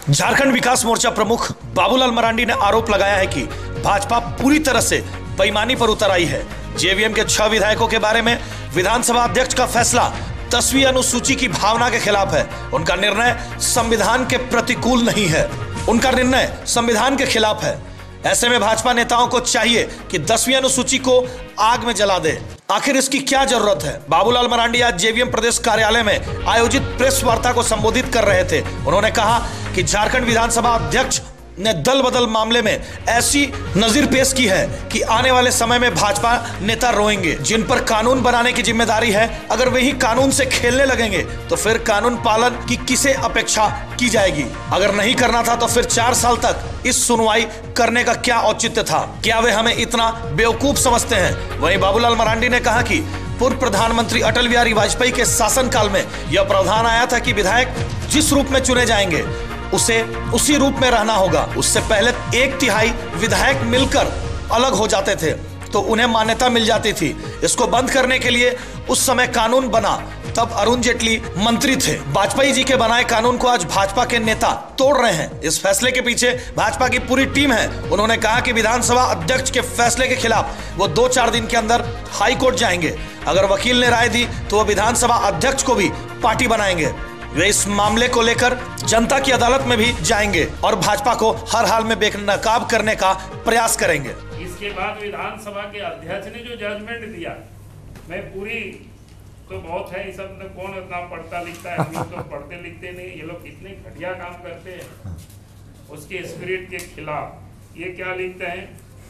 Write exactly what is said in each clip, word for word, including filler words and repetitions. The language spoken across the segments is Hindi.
झारखंड विकास मोर्चा प्रमुख बाबूलाल मरांडी ने आरोप लगाया है कि भाजपा पूरी तरह से बेईमानी पर उतर आई है। जेवीएम के छह विधायकों के बारे में विधानसभा अध्यक्ष का फैसला दसवीं अनुसूची की भावना के खिलाफ है। उनका निर्णय संविधान के प्रतिकूल नहीं है, उनका निर्णय संविधान के खिलाफ है। ऐसे में भाजपा नेताओं को चाहिए कि दसवीं अनुसूची को आग में जला दे। आखिर इसकी क्या जरूरत है? बाबूलाल मरांडी आज जेवीएम प्रदेश कार्यालय में आयोजित प्रेस वार्ता को संबोधित कर रहे थे। उन्होंने कहा कि झारखंड विधानसभा अध्यक्ष ने दल बदल मामले में ऐसी नजीर पेश की है कि आने वाले समय में भाजपा नेता रोएंगे, जिन पर कानून बनाने की जिम्मेदारी है। अगर वही कानून से खेलने लगेंगे तो फिर कानून पालन की किसे अपेक्षा की जाएगी? अगर नहीं करना था तो फिर चार साल तक इस सुनवाई करने का क्या औचित्य था? क्या वे हमें इतना बेवकूफ समझते हैं? वहीं बाबूलाल मरांडी ने कहा कि पूर्व प्रधानमंत्री अटल बिहारी वाजपेयी के शासनकाल में यह प्रावधान आया था कि विधायक जिस रूप में चुने जाएंगे उसे उसी रूप में रहना होगा। उससे पहले एक तिहाई विधायक मिलकर अलग हो जाते थे तो उन्हें मान्यता मिल जाती थी। इसको बंद करने के लिए उस समय कानून बना, तब अरुण जेटली मंत्री थे। वाजपेयी जी के बनाए कानून को आज भाजपा के नेता तोड़ रहे हैं। इस फैसले के पीछे भाजपा की पूरी टीम है। उन्होंने कहा कि विधानसभा अध्यक्ष के फैसले के खिलाफ वो दो चार दिन के अंदर हाई कोर्ट जाएंगे। अगर वकील ने राय दी तो वो विधानसभा अध्यक्ष को भी पार्टी बनाएंगे। वे इस मामले को लेकर जनता की अदालत में भी जाएंगे और भाजपा को हर हाल में बेनकाब करने का प्रयास करेंगे। इसके बाद विधानसभा के अध्यक्ष ने जो जजमेंट दिया, मैं पूरी तो बहुत है, सब में कौन इतना पढ़ता लिखता है, हम तो पढ़ते लिखते नहीं। ये लोग कितने घटिया काम करते हैं उसके स्पिरिट के खिलाफ। ये क्या लिखते हैं,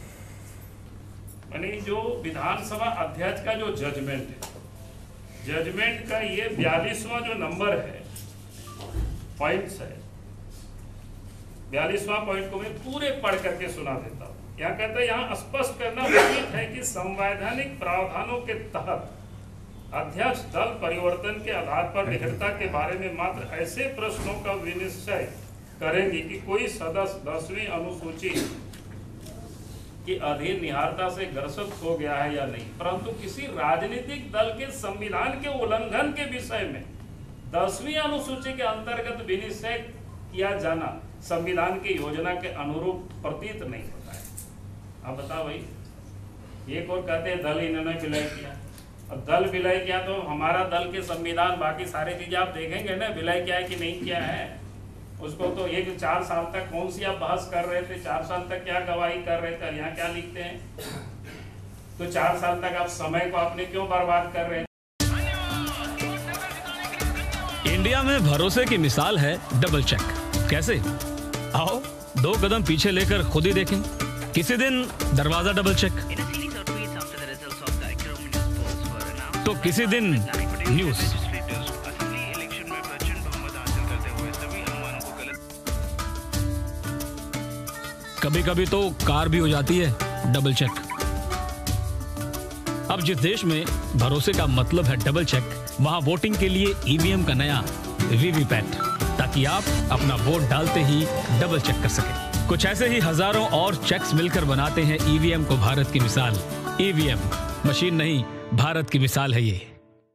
यानी जो विधानसभा अध्यक्ष का जो जजमेंट है, जजमेंट का ये बयालीसवां जो नंबर है, पॉइंट्स है, बयालीसवां पॉइंट को मैं पूरे पढ़ करके सुना देता हूँ। यहाँ कहता है, यहाँ स्पष्ट करना उचित है कि संवैधानिक प्रावधानों के तहत अध्यक्ष दल परिवर्तन के आधार पर निकटता के बारे में मात्र ऐसे प्रश्नों का विनिश्चय करेंगे कि कोई सदस्य दसवीं अनुसूची के अधीन निहारता से ग्रसित हो गया है या नहीं, परंतु किसी राजनीतिक दल के संविधान के उल्लंघन के विषय में दसवीं अनुसूची के अंतर्गत विनिश्चय किया जाना संविधान की योजना के अनुरूप प्रतीत नहीं होता है। अब बताओ भाई, एक और कहते हैं दल इन्होंने विलय किया, और दल विलय किया तो हमारा दल के संविधान बाकी सारी चीजें आप देखेंगे ना, विलय किया है कि नहीं किया है। उसको तो एक चार साल तक कौन सी आप बहस कर रहे थे, चार साल तक क्या गवाही कर रहे थे, यहाँ क्या लिखते हैं? तो चार साल तक आप समय को आपने क्यों बर्बाद कर रहे हैं? इंडिया में भरोसे की मिसाल है डबल चेक। कैसे? आओ दो कदम पीछे लेकर खुद ही देखें। किसी दिन दरवाजा डबल चेक, तो किसी दिन न्यूज, कभी कभी तो कार भी हो जाती है डबल चेक। अब जिस देश में भरोसे का मतलब है डबल चेक, वहां वोटिंग के लिए ईवीएम का नया वीवीपैट, ताकि आप अपना वोट डालते ही डबल चेक कर सकें। कुछ ऐसे ही हजारों और चेक्स मिलकर बनाते हैं ईवीएम को भारत की मिसाल। ईवीएम मशीन नहीं, भारत की मिसाल है ये।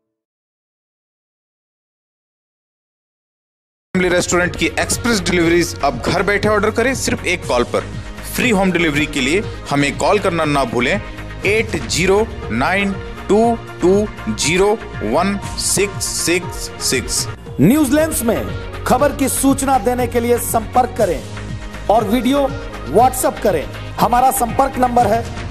रेस्टोरेंट की एक्सप्रेस डिलीवरीज अब घर बैठे ऑर्डर करें सिर्फ एक कॉल पर। फ्री होम डिलीवरी के लिए हमें कॉल करना ना भूलें, eight zero nine two two zero one six six six. New Zealand में खबर की सूचना देने के लिए संपर्क करें और वीडियो व्हाट्सएप करें। हमारा संपर्क नंबर है